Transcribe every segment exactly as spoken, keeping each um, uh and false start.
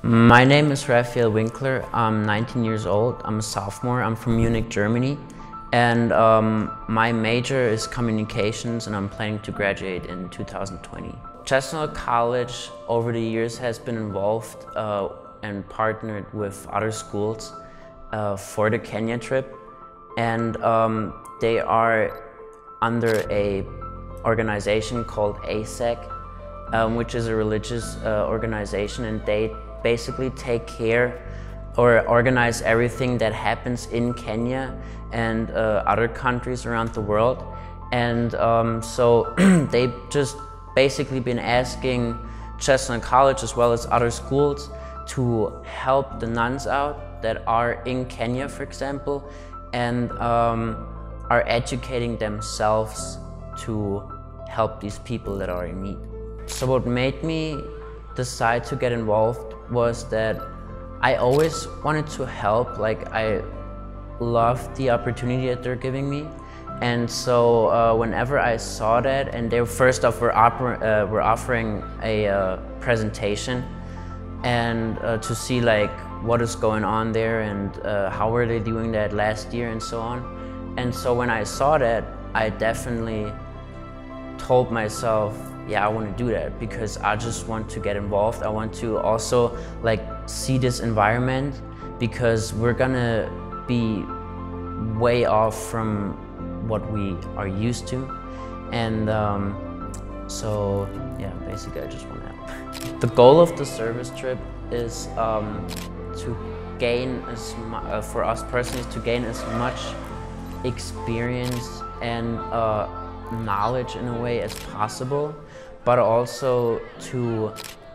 My name is Raphi Winkler. I'm nineteen years old. I'm a sophomore. I'm from Munich, Germany. And um, my major is communications, and I'm planning to graduate in two thousand twenty. Chestnut College over the years has been involved uh, and partnered with other schools uh, for the Kenya trip. And um, they are under a organization called A S E C, um, which is a religious uh, organization, and they basically take care or organize everything that happens in Kenya and uh, other countries around the world. And um, so they've just basically been asking Chestnut College as well as other schools to help the nuns out that are in Kenya, for example, and um, are educating themselves to help these people that are in need. So what made me decide to get involved was that I always wanted to help. Like, I loved the opportunity that they're giving me. And so uh, whenever I saw that, and they first off were, uh, were offering a uh, presentation and uh, to see like what is going on there and uh, how were they doing that last year and so on. And so when I saw that, I definitely told myself, yeah, I want to do that because I just want to get involved. I want to also like see this environment because we're gonna be way off from what we are used to. And um, so, yeah, basically I just want to help. The goal of the service trip is um, to gain as much, uh, for us personally, to gain as much experience and uh, knowledge in a way as possible, but also to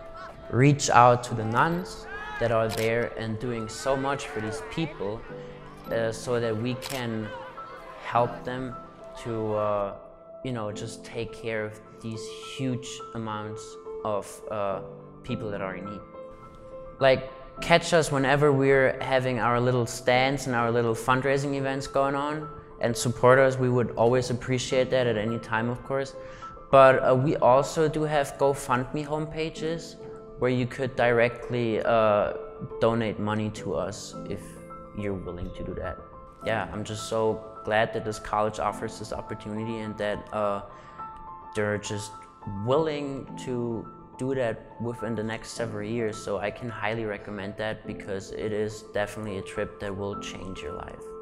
reach out to the nuns that are there and doing so much for these people uh, so that we can help them to, uh, you know, just take care of these huge amounts of uh, people that are in need. Like, catch us whenever we're having our little stands and our little fundraising events going on, and support us. We would always appreciate that at any time, of course. But uh, we also do have GoFundMe homepages where you could directly uh, donate money to us if you're willing to do that. Yeah, I'm just so glad that this college offers this opportunity and that uh, they're just willing to do that within the next several years. So I can highly recommend that because it is definitely a trip that will change your life.